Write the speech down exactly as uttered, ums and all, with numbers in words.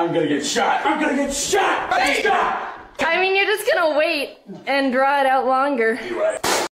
I'm gonna get shot. I'm gonna get shot. Hey. Shot. I mean, you're just gonna wait and draw it out longer. You're right.